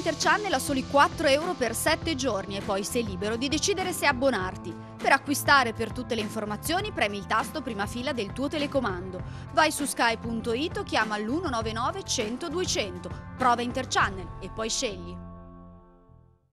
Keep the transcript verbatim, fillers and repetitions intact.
Interchannel a soli quattro euro per sette giorni e poi sei libero di decidere se abbonarti. Per acquistare, per tutte le informazioni, premi il tasto prima fila del tuo telecomando. Vai su sky punto it o chiama l'uno nove nove cento duecento. Prova Interchannel e poi scegli.